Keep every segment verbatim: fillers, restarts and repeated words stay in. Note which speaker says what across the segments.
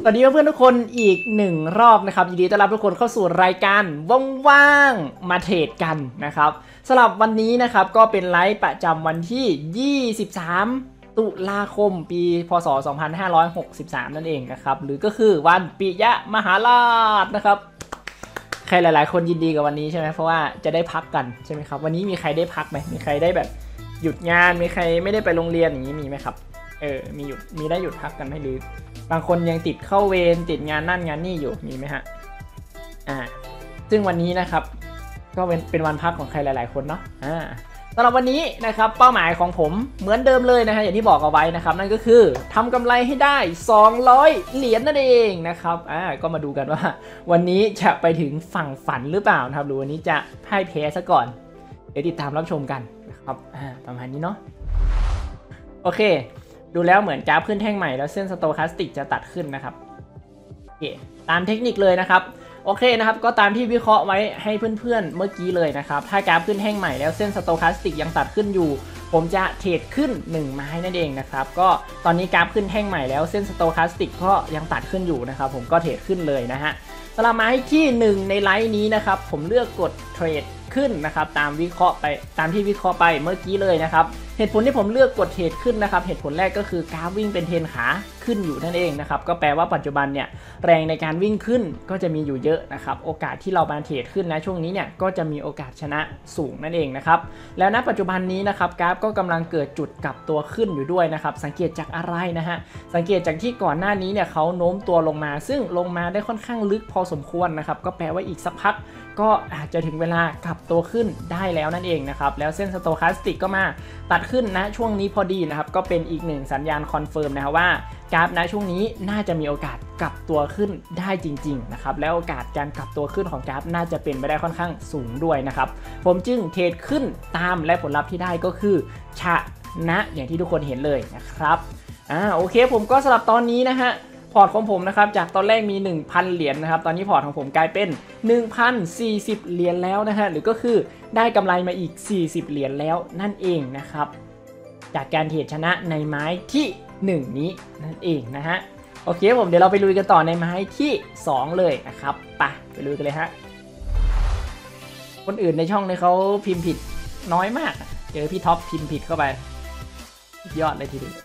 Speaker 1: สวัสดีเพื่อนๆทุกคนอีกหนึ่งรอบนะครับยินดีต้อนรับทุกคนเข้าสู่รายการว่างๆมาเทรดกันนะครับสำหรับวันนี้นะครับก็เป็นไลฟ์ประจำวันที่ยี่สิบสามตุลาคมปีพ.ศ. สองพันห้าร้อยหกสิบสามนั่นเองนะครับหรือก็คือวันปิยมหาราชนะครับใครหลายๆคนยินดีกับวันนี้ใช่ไหมเพราะว่าจะได้พักกันใช่ไหมครับวันนี้มีใครได้พักไหมมีใครได้แบบหยุดงานมีใครไม่ได้ไปโรงเรียนอย่างนี้มีไหมครับเออมีหยุดมีได้หยุดพักกันไหมหรือบางคนยังติดเข้าเวรติดงานนั่นงานนี่อยู่มีไหมฮะอ่าซึ่งวันนี้นะครับก็เป็นเป็นวันพักของใครหลายๆคนเนาะอ่าสำหรับวันนี้นะครับเป้าหมายของผมเหมือนเดิมเลยนะฮะอย่างที่บอกเอาไว้นะครับนั่นก็คือทำกำไรให้ได้สองร้อยเหรียญนั่นเองนะครับอ่าก็มาดูกันว่าวันนี้จะไปถึงฝั่งฝันหรือเปล่านะครับหรือวันนี้จะพ่ายแพ้ซะก่อนเดี๋ยวติดตามรับชมกันนะครับอ่าประมาณนี้เนาะโอเคดูแล้วเหมือนกราฟขึ้นแท่งใหม่แล้วเส้นสโตแคสติกจะตัดขึ้นนะครับโอเคตามเทคนิคเลยนะครับโอเคนะครับก็ตามที่วิเคราะห์ไว้ให้เพื่อนๆเมื่อกี้เลยนะครับถ้ากราฟขึ้นแท่งใหม่แล้วเส้นสโตแคสติกยังตัดขึ้นอยู่ผมจะเทรดขึ้นหนึ่งไม้นั่นเองนะครับก็ตอนนี้กราฟขึ้นแท่งใหม่แล้วเส้นสโตแคสติกก็ยังตัดขึ้นอยู่นะครับผมก็เทรดขึ้นเลยนะฮะสำหรับไม้ที่หนึ่งในไลน์นี้นะครับผมเลือกกดเทรดขึ้นนะครับตามวิเคราะห์ไปตามที่วิเคราะห์ไปเมื่อกี้เลยนะครับเหตุผลที่ผมเลือกกดเทรดขึ้นนะครับเหตุผลแรกก็คือกราฟวิ่งเป็นเทรนขาขึ้นอยู่นั่นเองนะครับก็แปลว่าปัจจุบันเนี่ยแรงในการวิ่งขึ้นก็จะมีอยู่เยอะนะครับโอกาสที่เรามาเทรดขึ้นนะช่วงนี้เนี่ยก็จะมีโอกาสชนะสูงนั่นเองนะครับแล้วณปัจจุบันนี้นะครับกราฟก็กำลังเกิดจุดกลับตัวขึ้นอยู่ด้วยนะครับสังเกตจากอะไรนะฮะสังเกตจากที่ก่อนหน้านี้เนี่ยเขาโน้มตัวลงมาซึ่งลงมาได้ค่อนข้างลึกพอสมควรนะครับก็แปลว่าอีกสักพักก็อาจจะถึงเวลากลับตัวขึ้นได้แล้วนั่นเองนะครับแล้วเส้นสโตแคสติกก็มาตัดขึ้นนะช่วงนี้พอดีนะครับก็เป็นอีกหนึ่งสัญญาณคอนเฟิร์มนะครับว่ากราฟณช่วงนี้น่าจะมีโอกาสกลับตัวขึ้นได้จริงๆนะครับแล้วโอกาสการกลับตัวขึ้นของกราฟน่าจะเป็นไปได้ค่อนข้างสูงด้วยนะครับผมจึงเทรดขึ้นตามและผลลัพธ์ที่ได้ก็คือชนะอย่างที่ทุกคนเห็นเลยนะครับอ่าโอเคผมก็สำหรับตอนนี้นะฮะพอร์ตของผมนะครับจากตอนแรกมี หนึ่งพัน เหรียญ นะครับตอนนี้พอร์ตของผมกลายเป็น หนึ่งพันสี่สิบ เหรียญแล้วนะฮะหรือก็คือได้กำไรมาอีกสี่สิบเหรียญแล้วนั่นเองนะครับจากการเทรดชนะในไม้ที่หนึ่งนี้นั่นเองนะฮะโอเคผมเดี๋ยวเราไปลุยกันต่อในไม้ที่สองเลยนะครับไปไปลุยกันเลยฮะคนอื่นในช่องนี้เขาพิมพ์ผิดน้อยมากเจอพี่ท็อปพิมพ์ผิดเข้าไปยอดเลยทีเดียว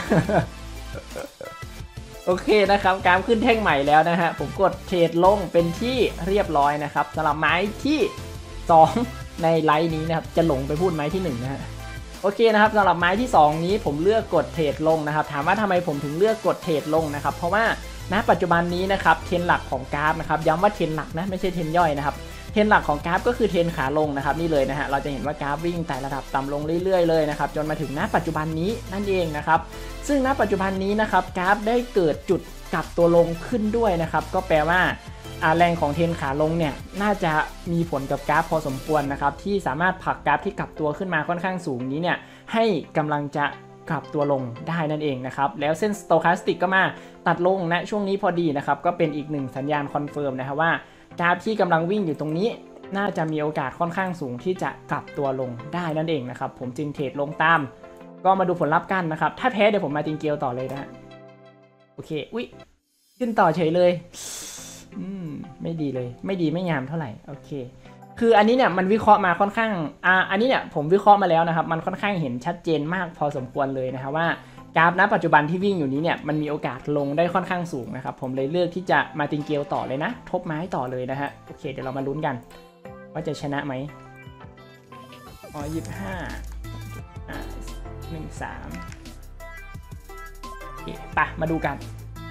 Speaker 1: โอเคนะครับกราฟขึ้นแท่งใหม่แล้วนะฮะผมกดเทรดลงเป็นที่เรียบร้อยนะครับสำหรับไม้ที่สองในไลน์นี้นะครับจะหลงไปพูดไม้ที่หนึ่งนะฮะโอเคนะครับสำหรับไม้ที่สองนี้ผมเลือกกดเทรดลงนะครับถามว่าทำไมผมถึงเลือกกดเทรดลงนะครับเพราะว่าณปัจจุบันนี้นะครับเทรนหลักของกราฟนะครับย้ำว่าเทรนหลักนะไม่ใช่เทรนย่อยนะครับเทรนหลักของกราฟก็คือเทรนขาลงนะครับนี่เลยนะฮะเราจะเห็นว่ากราฟวิ่งไต่ระดับต่ำลงเรื่อยๆเลยนะครับจนมาถึงณปัจจุบันนี้นั่นเองนะครับซึ่งณปัจจุบันนี้นะครับกราฟได้เกิดจุดกลับตัวลงขึ้นด้วยนะครับก็แปลว่าแรงของเทรนขาลงเนี่ยน่าจะมีผลกับกราฟพอสมควรนะครับที่สามารถผลักกราฟที่กลับตัวขึ้นมาค่อนข้างสูงนี้เนี่ยให้กำลังจะกลับตัวลงได้นั่นเองนะครับแล้วเส้นสโตแคสติกก็มาตัดลงณช่วงนี้พอดีนะครับก็เป็นอีกหนึ่งสัญญาณคอนเฟิร์มนะครับว่ากราฟที่กำลังวิ่งอยู่ตรงนี้น่าจะมีโอกาสค่อนข้างสูงที่จะกลับตัวลงได้นั่นเองนะครับผมจึงเทรดลงตามก็มาดูผลลัพธ์กันนะครับถ้าแพ้เดี๋ยวผมมาติงเกลต่อเลยนะฮะโอเคอุ๊ยขึ้นต่อเฉยเลยอืมไม่ดีเลยไม่ดีไม่งามเท่าไหร่โอเคคืออันนี้เนี่ยมันวิเคราะห์มาค่อนข้างอ่าอันนี้เนี่ยผมวิเคราะห์มาแล้วนะครับมันค่อนข้างเห็นชัดเจนมากพอสมควรเลยนะครับว่ากราฟณปัจจุบันที่วิ่งอยู่นี้เนี่ยมันมีโอกาสลงได้ค่อนข้างสูงนะครับผมเลยเลือกที่จะมาติงเกลต่อเลยนะทบไม้ต่อเลยนะฮะโอเคเดี๋ยวเรามาลุ้นกันว่าจะชนะไหมอ๋อยี่สิบห้าอ่าหนึ่งสามโอเคไปมาดูกัน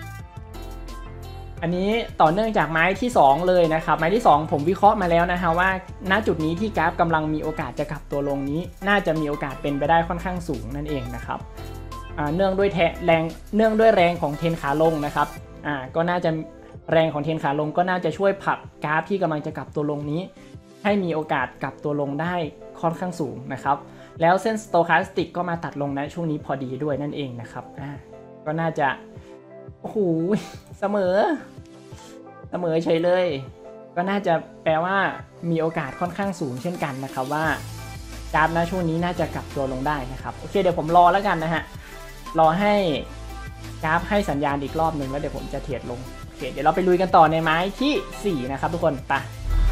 Speaker 1: อันนี้ต่อเนื่องจากไม้ที่สองเลยนะครับไม้ที่สองผมวิเคราะห์มาแล้วนะฮะว่าณจุดนี้ที่กราฟกำลังมีโอกาสจะกลับตัวลงนี้น่าจะมีโอกาสเป็นไปได้ค่อนข้างสูงนั่นเองนะครับเนื่องด้วยแรงเนื่องด้วยแรงของเทรนขาลงนะครับอ่าก็น่าจะแรงของเทรนขาลงก็น่าจะช่วยผลักกราฟที่กำลังจะกลับตัวลงนี้ให้มีโอกาสกลับตัวลงได้ค่อนข้างสูงนะครับแล้วเส้นสโตแคสติกก็มาตัดลงนะช่วงนี้พอดีด้วยนั่นเองนะครับอ่าก็น่าจะโอ้โหเสมอเสมอเฉยเลยก็น่าจะแปลว่ามีโอกาสค่อนข้างสูงเช่นกันนะครับว่ากราฟนะช่วงนี้น่าจะกลับตัวลงได้นะครับโอเคเดี๋ยวผมรอแล้วกันนะฮะรอให้กราฟให้สัญญาณอีกรอบหนึ่งแล้วเดี๋ยวผมจะเทรดลงโอเคเดี๋ยวเราไปลุยกันต่อในไม้ที่สี่นะครับทุกคนไป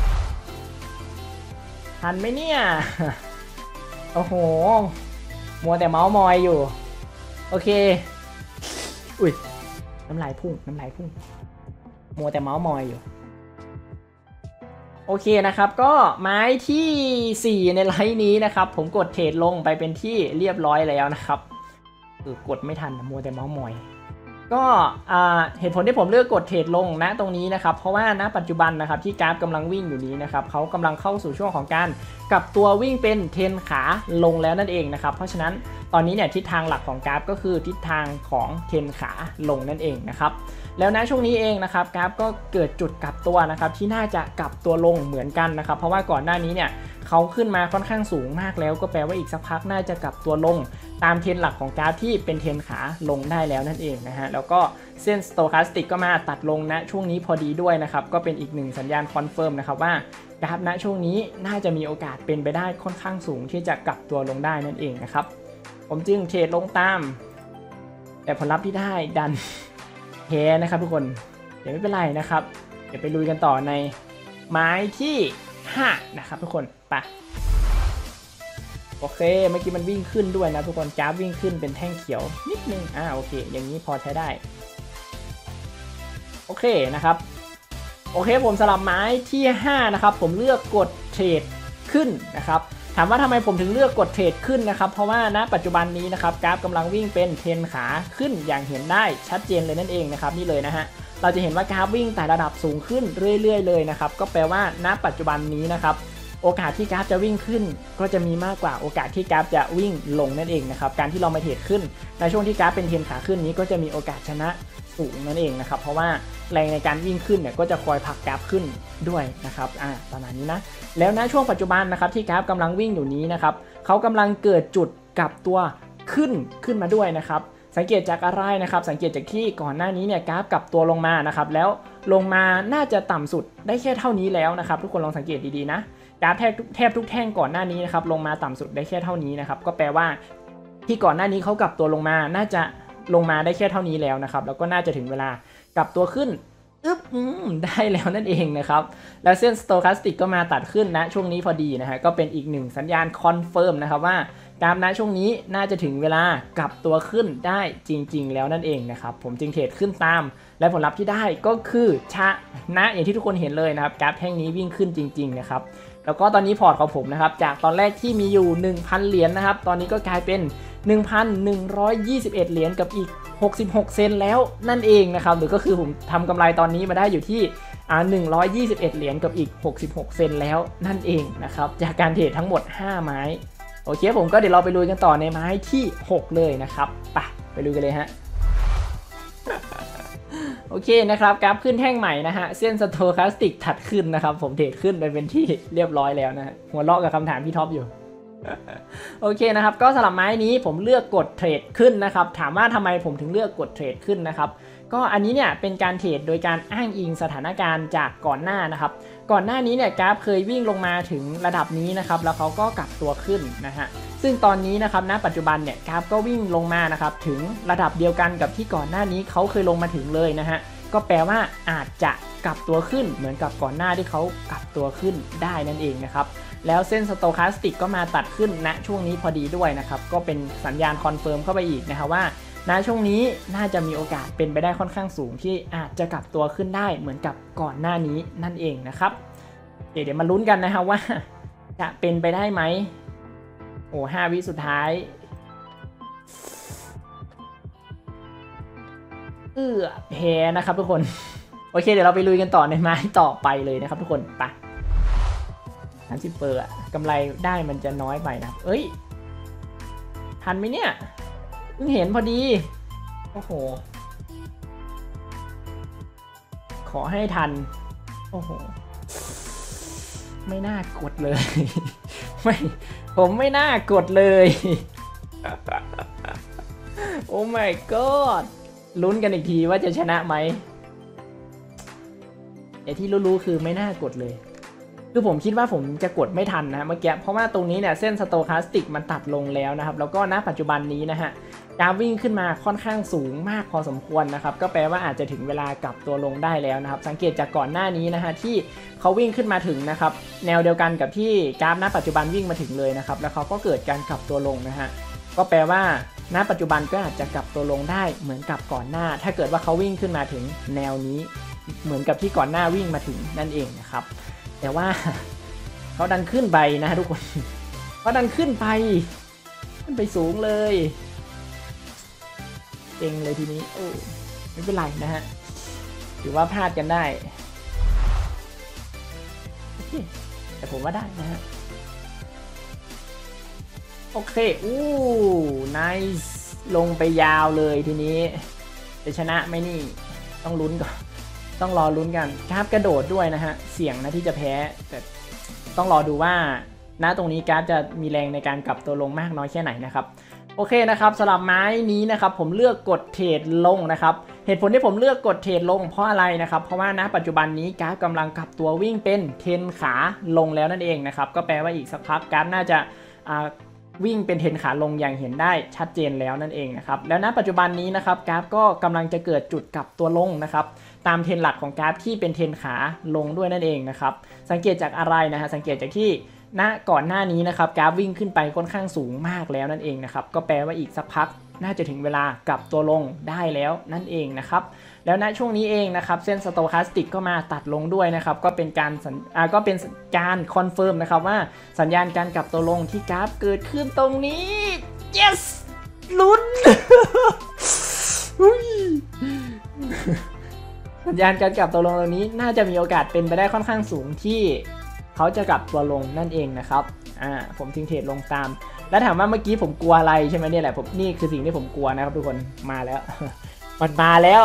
Speaker 1: ทันไหมเนี่ยโอ้โหมัวแต่เมาส์มอยอยู่โอเคอุ้ยน้ำลายพุ่งน้ำลายพุ่งมัวแต่เมาส์มอยอยู่โอเคนะครับก็ไม้ที่สี่ในไลน์นี้นะครับผมกดเทรดลงไปเป็นที่เรียบร้อยแล้วนะครับคือกดไม่ทันมัวแต่เมาส์มอยก็เหตุผลที่ผมเลือกกดเทรดลงนะตรงนี้นะครับเพราะว่าณปัจจุบันนะครับที่กราฟกำลังวิ่งอยู่นี้นะครับเขากำลังเข้าสู่ช่วงของการกลับตัววิ่งเป็นเทรนขาลงแล้วนั่นเองนะครับเพราะฉะนั้นตอนนี้เนี่ยทิศทางหลักของกราฟก็คือทิศทางของเทรนขาลงนั่นเองนะครับแล้วนะช่วงนี้เองนะครับกราฟก็เกิดจุดกลับตัวนะครับที่น่าจะกลับตัวลงเหมือนกันนะครับเพราะว่าก่อนหน้านี้เนี่ยเขาขึ้นมาค่อนข้างสูงมากแล้วก็แปลว่าอีกสักพักน่าจะกลับตัวลงตามเทรนหลักของกราฟที่เป็นเทรนขาลงได้แล้วนั่นเองนะฮะแล้วก็เส้นสโตแคสติกก็มาตัดลงณช่วงนี้พอดีด้วยนะครับก็เป็นอีกหนึ่งสัญญาณคอนเฟิร์มนะครับว่ากราฟณช่วงนี้น่าจะมีโอกาสเป็นไปได้ค่อนข้างสูงที่จะกลับตัวลงได้นั่นเองนะครับผมจึงเทรดลงตามแต่ผลลัพธ์ที่ได้ดันแพ้นะครับทุกคนเดี๋ยวไม่เป็นไรนะครับเดี๋ยวไปลุยกันต่อในไม้ที่ห้านะครับทุกคนไปโอเคเมื่อกี้มันวิ่งขึ้นด้วยนะทุกคนกราฟวิ่งขึ้นเป็นแท่งเขียวนิดนึงอ่าโอเคอย่างนี้พอใช้ได้โอเคนะครับโอเคผมสลับไม้ที่ห้านะครับผมเลือกกดเทรดขึ้นนะครับถามว่าทำไมผมถึงเลือกกดเทรดขึ้นนะครับเพราะว่าณปัจจุบันนี้นะครับกราฟกำลังวิ่งเป็นเทรนขาขึ้นอย่างเห็นได้ชัดเจนเลยนั่นเองนะครับนี่เลยนะฮะเราจะเห็นว่ากราฟวิ่งแต่ระดับสูงขึ้นเรื่อยๆเลยนะครับก็แปลว่าณปัจจุบันนี้นะครับโอกาสที่กราฟจะวิ่งขึ้นก็จะมีมากกว่าโอกาสที่กราฟจะวิ่งลงนั่นเองนะครับการที่เรามาเทรดขึ้นในช่วงที่กราฟเป็นเทรนขาขึ้นนี้ก็จะมีโอกาสชนะสูงนั่นเองนะครับเพราะว่าแรงในการวิ่งขึ้นเนี่ยก็จะคอยผลักกราฟขึ้นด้วยนะครับอ่าประมาณนี้นะแล้วณช่วงปัจจุบันนะครับที่กราฟกำลังวิ่งอยู่นี้นะครับเขากำลังเกิดจุดกลับตัวขึ้นขึ้นมาด้วยนะครับสังเกตจากอะไรนะครับสังเกตจากที่ก่อนหน้านี้เนี่ยกราฟกลับตัวลงมานะครับแล้วลงมาน่าจะต่ำสุดได้แค่เท่านี้แล้วนะครับทุกคนลองสังเกตดีๆนะกราฟแทบแทบทุกแท่งก่อนหน้านี้นะครับลงมาต่ำสุดได้แค่เท่านี้นะครับก็แปลว่าที่ก่อนหน้านี้เขากลับตัวลงมาน่าจะลงมาได้แค่เท่านี้แล้วนะครับแล้วก็น่าจะถึงเวลากลับตัวขึ้นอึ๊บได้แล้วนั่นเองนะครับแล้วเส้นสโตแคสติกก็มาตัดขึ้นนะช่วงนี้พอดีนะฮะก็เป็นอีกหนึ่งสัญญาณคอนเฟิร์มนะครับว่ากราฟณช่วงนี้น่าจะถึงเวลากลับตัวขึ้นได้จริงๆแล้วนั่นเองนะครับผมจึงเทรดขึ้นตามและผลลัพธ์ที่ได้ก็คือชนะอย่างที่ทุกคนเห็นเลยนะครับกราฟแท่งนี้วิ่งขึ้นจริงๆนะครับแล้วก็ตอนนี้พอร์ตของผมนะครับจากตอนแรกที่มีอยู่ หนึ่งพัน เหรียญ นะครับตอนนี้ก็กลายเป็น หนึ่งพันหนึ่งร้อยยี่สิบเอ็ด เหรียญกับอีกหกสิบหกเซนแล้วนั่นเองนะครับหรือก็คือผมทำกำไรตอนนี้มาได้อยู่ที่อ่าหนึ่งร้อยยี่สิบเอ็ดเหรียญกับอีกหกสิบหกเซนแล้วนั่นเองนะครับจากการเทรดทั้งหมดห้าไม้โอเคผมก็เดี๋ยวเราไปลุยกันต่อในไม้ที่หกเลยนะครับไปไปลุยกันเลยฮะ โอเคนะครับกราฟขึ้นแท่งใหม่นะฮะเส้นสโตแคสติกถัดขึ้นนะครับผมเทรดขึ้นไปเป็นที่เรียบร้อยแล้วนะฮะหัวเราะกับคำถามพี่ท็อปอยู่ โอเคนะครับก็สำหรับไม้นี้ผมเลือกกดเทรดขึ้นนะครับถามว่าทำไมผมถึงเลือกกดเทรดขึ้นนะครับก็อันนี้เนี่ยเป็นการเทรดโดยการอ้างอิงสถานการณ์จากก่อนหน้านะครับก่อนหน้านี้เนี่ยกราฟเคยวิ่งลงมาถึงระดับนี้นะครับแล้วเขาก็กลับตัวขึ้นนะฮะซึ่งตอนนี้นะครับณปัจจุบันเนี่ยกราฟก็วิ่งลงมานะครับถึงระดับเดียวกันกับที่ก่อนหน้านี้เขาเคยลงมาถึงเลยนะฮะก็แปลว่าอาจจะกลับตัวขึ้นเหมือนกับก่อนหน้าที่เขากลับตัวขึ้นได้นั่นเองนะครับแล้วเส้นสโตแคสติกก็มาตัดขึ้นณช่วงนี้พอดีด้วยนะครับก็เป็นสัญญาณคอนเฟิร์มเข้าไปอีกนะครับว่าณช่วงนี้น่าจะมีโอกาสเป็นไปได้ค่อนข้างสูงที่อาจจะกลับตัวขึ้นได้เหมือนกับก่อนหน้านี้นั่นเองนะครับเดี๋ยวมาลุ้นกันนะครับว่าจะเป็นไปได้ไหมโอ้ห้าวิสุดท้ายเอื้อแพ้นะครับทุกคนโอเคเดี๋ยวเราไปลุยกันต่อในไม้ต่อไปเลยนะครับทุกคนไปสามสิบเปอร์อะกำไรได้มันจะน้อยไปนะเอ้ยทันไหมเนี่ยเพิ่งเห็นพอดีโอ้โหขอให้ทันโอ้โหไม่น่ากดเลยไม่ผมไม่น่ากดเลยโอ้ my god ลุ้นกันอีกทีว่าจะชนะไหมแต่ที่รู้ๆคือไม่น่ากดเลยคือผมคิดว่าผมจะกดไม่ทันนะเมื่อกี้เพราะว่าตรงนี้เนี่ยเส้นสโตแคสติกมันตัดลงแล้วนะครับแล้วก็ณปัจจุบันนี้นะฮะกราฟวิ่งขึ้นมาค่อนข้างสูงมากพอสมควรนะครับก็แปลว่าอาจจะถึงเวลากลับตัวลงได้แล้วนะครับสังเกตจากก่อนหน้านี้นะฮะที่เขาวิ่งขึ้นมาถึงนะครับแนวเดียวกันกับที่กราฟณปัจจุบันวิ่งมาถึงเลยนะครับแล้วเขาก็เกิดการกลับตัวลงนะฮะก็แปลว่าณปัจจุบันก็อาจจะกลับตัวลงได้เหมือนกับก่อนหน้าถ้าเกิดว่าเขาวิ่งขึ้นมาถึงแนวนี้เหมือนกับที่ก่อนหน้าวิ่งมาถึงนั่นเองนะครับแต่ว่าเขาดันขึ้นไปนะทุกคนเขาดันขึ้นไปขึ้นไปสูงเลยเองเลยทีนี้โอ้ไม่เป็นไรนะฮะถือว่าพลาดกันได้โอเคแต่ผมว่าได้นะฮะโอเคอู้ไนส์ลงไปยาวเลยทีนี้จะชนะไหมนี่ต้องลุ้นก่อนต้องรอลุ้นกันกราฟกระโดดด้วยนะฮะเสี่ยงนะที่จะแพ้แต่ต้องรอดูว่าณตรงนี้กราฟจะมีแรงในการกลับตัวลงมากน้อยแค่ไหนนะครับโอเคนะครับสำหรับไม้นี้นะครับผมเลือกกดเทรดลงนะครับเหตุผลที่ผมเลือกกดเทรดลงเพราะอะไรนะครับเพราะว่าณปัจจุบันนี้กราฟกำลังกลับตัววิ่งเป็นเทรนขาลงแล้วนั่นเองนะครับก็แปลว่าอีกสักพักกราฟน่าจะวิ่งเป็นเทรนขาลงอย่างเห็นได้ชัดเจนแล้วนั่นเองนะครับแล้วณปัจจุบันนี้นะครับกราฟก็กำลังจะเกิดจุดกลับตัวลงนะครับตามเทรนหลักของกราฟที่เป็นเทรนขาลงด้วยนั่นเองนะครับสังเกตจากอะไรนะฮะสังเกตจากที่ณก่อนหน้านี้นะครับกราฟวิ่งขึ้นไปค่อนข้างสูงมากแล้วนั่นเองนะครับก็แปลว่าอีกสักพักน่าจะถึงเวลากลับตัวลงได้แล้วนั่นเองนะครับแล้วณช่วงนี้เองนะครับเส้นสโตแคสติกก็มาตัดลงด้วยนะครับก็เป็นการอ่าก็เป็นการคอนเฟิร์มนะครับว่าสัญญาณการกลับตัวลงที่กราฟเกิดขึ้นตรงนี้ yes ลุ้น สัญญาณการกลับตัวลงตรงนี้น่าจะมีโอกาสเป็นไปได้ค่อนข้างสูงที่เขาจะกลับตัวลงนั่นเองนะครับอ่าผมทิ้งเทรดลงตามแล้วถามว่าเมื่อกี้ผมกลัวอะไรใช่ไหมเนี่ยแหละผมนี่คือสิ่งที่ผมกลัวนะครับทุกคนมาแล้วมันมาแล้ว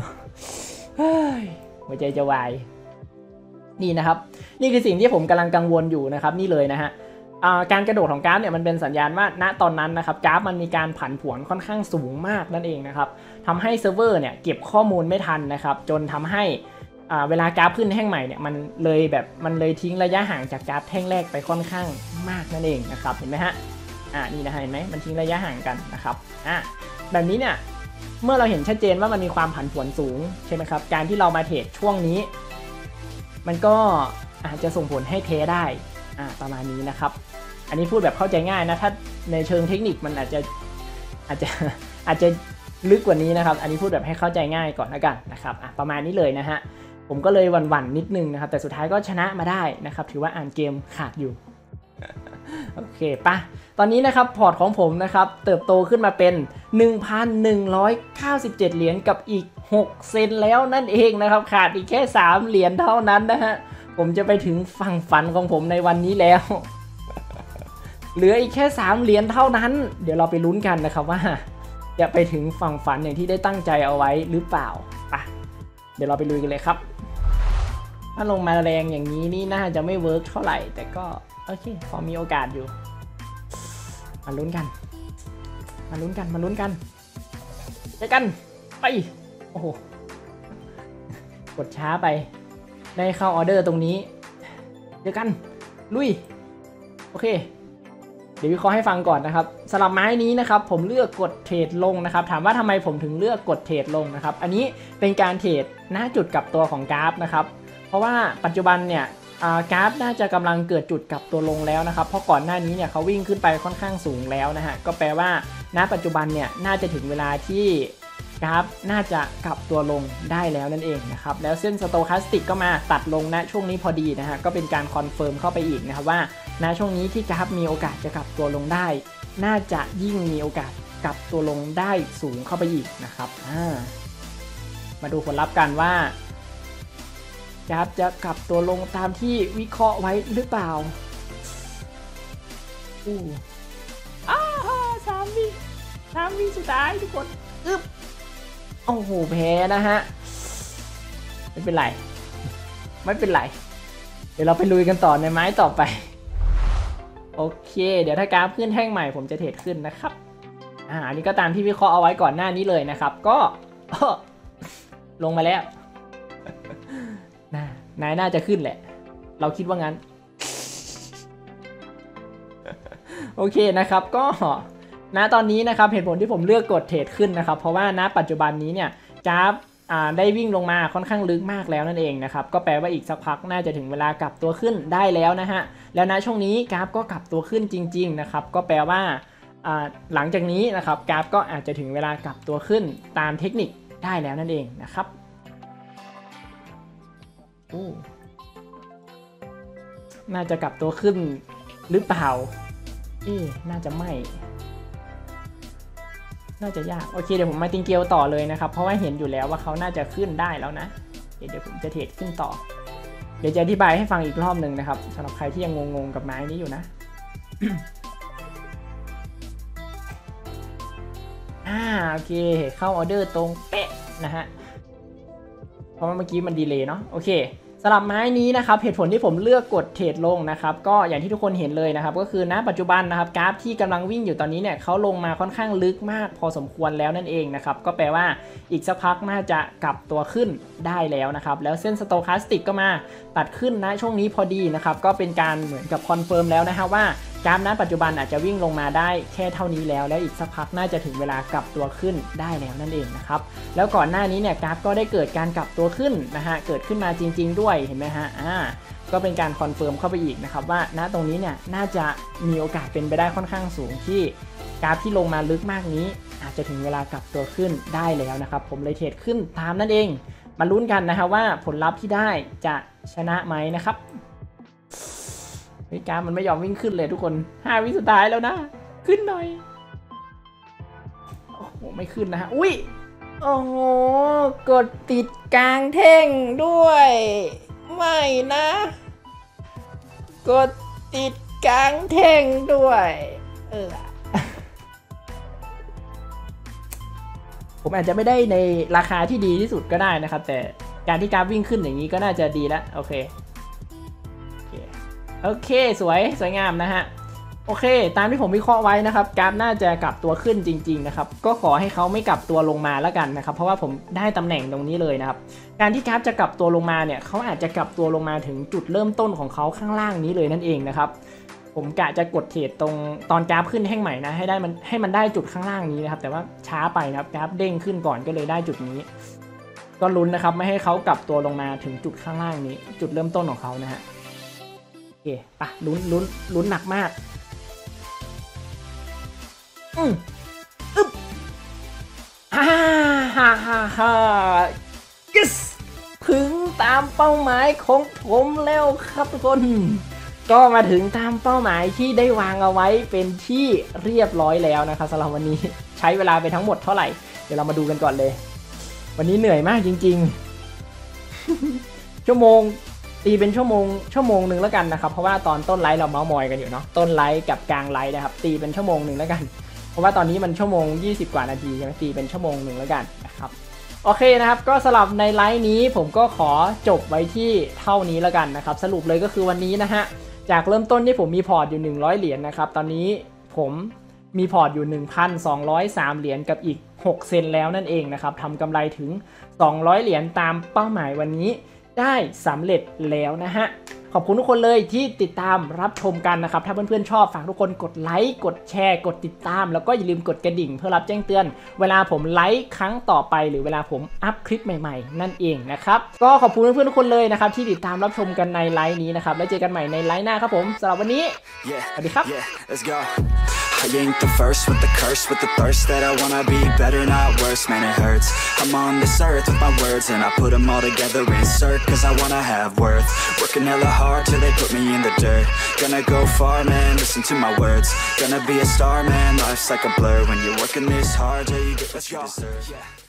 Speaker 1: หัวใจจะวายนี่นะครับนี่คือสิ่งที่ผมกำลังกังวลอยู่นะครับนี่เลยนะฮะการกระโดดของกราฟเนี่ยมันเป็นสัญญาณว่าณตอนนั้นนะครับกราฟมันมีการผันผวนค่อนข้างสูงมากนั่นเองนะครับทำให้เซิร์ฟเวอร์เนี่ยเก็บข้อมูลไม่ทันนะครับจนทำให้เวลากราฟขึ้นแท่งใหม่เนี่ยมันเลยแบบมันเลยทิ้งระยะห่างจากกราฟแท่งแรกไปค่อนข้างมากนั่นเองนะครับเห็นไหมฮะอ่านี่นะเห็นไหมมันทิ้งระยะห่างกันนะครับอ่าแบบนี้เนี่ยเมื่อเราเห็นชัดเจนว่ามันมีความผันผวนสูงใช่ไหมครับการที่เรามาเทรดช่วงนี้มันก็อาจจะส่งผลให้เทได้อ่าประมาณนี้นะครับอันนี้พูดแบบเข้าใจง่ายนะถ้าในเชิงเทคนิคมันอาจจะอาจจะอาจจะลึกกว่านี้นะครับอันนี้พูดแบบให้เข้าใจง่ายก่อนละกันนะครับอ่ะประมาณนี้เลยนะฮะผมก็เลยหวั่นๆนิดนึงนะครับแต่สุดท้ายก็ชนะมาได้นะครับถือว่าอ่านเกมขาดอยู่โอเคปะตอนนี้นะครับพอร์ตของผมนะครับเติบโตขึ้นมาเป็น หนึ่งพันหนึ่งร้อยเก้าสิบเจ็ด เหรียญกับอีกหกเซนแล้วนั่นเองนะครับขาดอีกแค่สามเหรียญเท่านั้นนะฮะผมจะไปถึงฝั่งฝันของผมในวันนี้แล้วเหลืออีกแค่สามเหรียญเท่านั้นเดี๋ยวเราไปลุ้นกันนะครับว่าจะไปถึงฝั่งฝันอย่างที่ได้ตั้งใจเอาไว้หรือเปล่าปะเดี๋ยวเราไปลุยกันเลยครับถ้าลงมาแรงอย่างนี้นี่น่าจะไม่เวิร์กเท่าไหร่แต่ก็โอเคพอมีโอกาสอยู่มาลุ้นกันมาลุ้นกันมาลุ้นกันเจอกันไปโอ้โหกดช้าไปได้เข้าออเดอร์ตรงนี้เจอกันลุยโอเคเดี๋ยววิเคราะห์ให้ฟังก่อนนะครับสำหรับไม้นี้นะครับผมเลือกกดเทรดลงนะครับถามว่าทำไมผมถึงเลือกกดเทรดลงนะครับอันนี้เป็นการเทรดหน้าจุดกลับตัวของกราฟนะครับเพราะว่าปัจจุบันเนี่ยกราฟน่าจะกำลังเกิดจุดกลับตัวลงแล้วนะครับเพราะก่อนหน้านี้เนี่ยเขาวิ่งขึ้นไปค่อนข้างสูงแล้วนะฮะก็แปลว่าณปัจจุบันเนี่ยน่าจะถึงเวลาที่กราฟน่าจะกลับตัวลงได้แล้วนั่นเองนะครับแล้วเส้นสโตแคสติกก็มาตัดลงณช่วงนี้พอดีนะฮะก็เป็นการคอนเฟิร์มเข้าไปอีกนะครับว่าณช่วงนี้ที่กราฟมีโอกาสจะกลับตัวลงได้น่าจะยิ่งมีโอกาสกลับตัวลงได้สูงเข้าไปอีกนะครับมาดูผลลัพธ์กันว่ากราฟจะกลับตัวลงตามที่วิเคราะห์ไว้หรือเปล่าอู้อ้าสามวิสามวิสุดท้ายทุกคนอึ๊บโอ้โหแพ้นะฮะไม่เป็นไรไม่เป็นไรเดี๋ยวเราไปลุยกันต่อในไม้ต่อไปโอเคเดี๋ยวถ้ากราฟขึ้นแท่งใหม่ผมจะเทรดขึ้นนะครับอ่าอันนี้ก็ตามที่วิเคราะห์เอาไว้ก่อนหน้านี้เลยนะครับก็ลงมาแล้วนายน่าจะขึ้นแหละเราคิดว่างั้นโอเคนะครับก็ณตอนนี้นะครับเหตุผลที่ผมเลือกกดเทรดขึ้นนะครับเพราะว่าณปัจจุบันนี้เนี่ยกราฟได้วิ่งลงมาค่อนข้างลึกมากแล้วนั่นเองนะครับก็แปลว่าอีกสักพักน่าจะถึงเวลากลับตัวขึ้นได้แล้วนะฮะแล้วณช่วงนี้กราฟก็กลับตัวขึ้นจริงๆนะครับก็แปลว่าหลังจากนี้นะครับกราฟก็อาจจะถึงเวลากลับตัวขึ้นตามเทคนิคได้แล้วนั่นเองนะครับโอ้น่าจะกลับตัวขึ้นหรือเปล่าเอ๊ะน่าจะไม่น่าจะยากโอเคเดี๋ยวผมมาติงเกลต่อเลยนะครับเพราะว่าเห็นอยู่แล้วว่าเขาน่าจะขึ้นได้แล้วนะเดี๋ยวผมจะเทรดขึ้นต่อเดี๋ยวจะอธิบายให้ฟังอีกรอบหนึ่งนะครับสำหรับใครที่ยังงงๆกับไม้นี้อยู่นะ อ่าโอเคเข้าออเดอร์ตรงเป๊ะนะฮะเพราะว่าเมื่อกี้มันดีเลย์เนาะโอเคสำหรับไม้นี้นะครับเหตุผลที่ผมเลือกกดเทรดลงนะครับก็อย่างที่ทุกคนเห็นเลยนะครับก็คือณปัจจุบันนะครับกราฟที่กำลังวิ่งอยู่ตอนนี้เนี่ยเขาลงมาค่อนข้างลึกมากพอสมควรแล้วนั่นเองนะครับก็แปลว่าอีกสักพักน่าจะกลับตัวขึ้นได้แล้วนะครับแล้วเส้นสโตแคสติกก็มาตัดขึ้นนะช่วงนี้พอดีนะครับก็เป็นการเหมือนกับคอนเฟิร์มแล้วนะฮะว่ากราฟณปัจจุบันอาจจะวิ่งลงมาได้แค่เท่านี้แล้วแล้วอีกสักพักน่าจะถึงเวลากลับตัวขึ้นได้แล้วนั่นเองนะครับแล้วก่อนหน้านี้เนี่ยกราฟก็ได้เกิดการกลับตัวขึ้นนะฮะเกิดขึ้นมาจริงๆด้วยเห็นไหมฮะอ่าก็เป็นการคอนเฟิร์มเข้าไปอีกนะครับว่าณตรงนี้เนี่ยน่าจะมีโอกาสเป็นไปได้ค่อนข้างสูงที่กราฟที่ลงมาลึกมากนี้อาจจะถึงเวลากลับตัวขึ้นได้แล้วนะครับผมเลยเทรดขึ้นตามนั่นเองมาลุ้นกันนะครับว่าผลลัพธ์ที่ได้จะชนะไหมนะครับกราฟมันไม่ยอมวิ่งขึ้นเลยทุกคนห้าวิสุดท้ายแล้วนะขึ้นหน่อยโอ้โหไม่ขึ้นนะฮะอุ้ยโอ้โหกดติดกลางแท่งด้วยไม่นะกดติดกลางแท่งด้วยเออ ผมอาจจะไม่ได้ในราคาที่ดีที่สุดก็ได้นะครับแต่การที่กราฟวิ่งขึ้นอย่างนี้ก็น่าจะดีแล้วโอเคโอเคสวยสวยงามนะฮะโอเคตามที่ผมวิเคราะห์ไว้นะครับกราฟน่าจะกลับตัวขึ้นจริงๆนะครับก็ขอให้เขาไม่กลับตัวลงมาแล้วกันนะครับเพราะว่าผมได้ตำแหน่งตรงนี้เลยนะครับการที่กราฟจะกลับตัวลงมาเนี่ยเขาอาจจะกลับตัวลงมาถึงจุดเริ่มต้นของเขาข้างล่างนี้เลยนั่นเองนะครับผมกะจะกดเทรดตรงตอนกราฟขึ้นแท่งใหม่นะให้ได้มันให้มันได้จุดข้างล่างนี้นะครับแต่ว่าช้าไปนะครับกราฟเด้งขึ้นก่อนก็เลยได้จุดนี้ก็ลุ้นนะครับไม่ให้เขากลับตัวลงมาถึงจุดข้างล่างนี้จุดเริ่มต้นของเขานะฮะโอเคปะลุ้นลุ้นลุ้นหนักมากอืมอึ๊บฮ่าฮ่าฮ่าฮ่า yes ถึงตามเป้าหมายของผมแล้วครับทุกคนก็มาถึงตามเป้าหมายที่ได้วางเอาไว้เป็นที่เรียบร้อยแล้วนะครับสำหรับวันนี้ใช้เวลาไปทั้งหมดเท่าไหร่เดี๋ยวเรามาดูกันก่อนเลยวันนี้เหนื่อยมากจริงๆชั่วโมงตีเป็นชั่วโมงชั่วโมงหนึ่งแล้วกันนะครับเพราะว่าตอนต้นไลฟ์เราเมาส์มอยกันอยู่เนาะต้นไลฟ์กับกลางไลฟ์นะครับตีเป็นชั่วโมงหนึ่งแล้วกันเพราะว่าตอนนี้มันชั่วโมงยี่สิบกว่านาทีใช่ไหมตีเป็นชั่วโมงหนึ่งแล้วกันนะครับโอเคนะครับก็สำหรับในไลฟ์นี้ผมก็ขอจบไว้ที่เท่านี้แล้วกันนะครับสรุปเลยก็คือวันนี้นะฮะจากเริ่มต้นที่ผมมีพอร์ตอยู่หนึ่งร้อยเหรียญนะครับตอนนี้ผมมีพอร์ตอยู่ หนึ่งพันสองร้อยสาม เหรียญกับอีกหกเซนแล้วนั่นเองนะครับทำกำไรถึงสองร้อยเหรียญตามเป้าหมายวันนี้ได้สำเร็จแล้วนะฮะขอบคุณทุกคนเลยที่ติดตามรับชมกันนะครับถ้าเพื่อนๆชอบฝากทุกคนกดไลค์กดแชร์กดติดตามแล้วก็อย่าลืมกดกระดิ่งเพื่อรับแจ้งเตือนเวลาผมไลฟ์ครั้งต่อไปหรือเวลาผมอัพคลิปใหม่ๆนั่นเองนะครับก็ขอบคุณเพื่อนๆทุกคนเลยนะครับที่ติดตามรับชมกันในไลฟ์นี้นะครับแล้วเจอกันใหม่ในไลฟ์หน้าครับผมสำหรับวันนี้สวัสดีครับ
Speaker 2: I ain't the first with the curse, with the thirst that I wanna be better, not worse, man it hurts. I'm on this earth with my words and I put them all together, insert, cause I wanna have worth. Working hella hard till they put me in the dirt. Gonna go far, man, listen to my words. Gonna be a star, man, life's like a blur. When you're working this hard, yeah, you get what you deserve.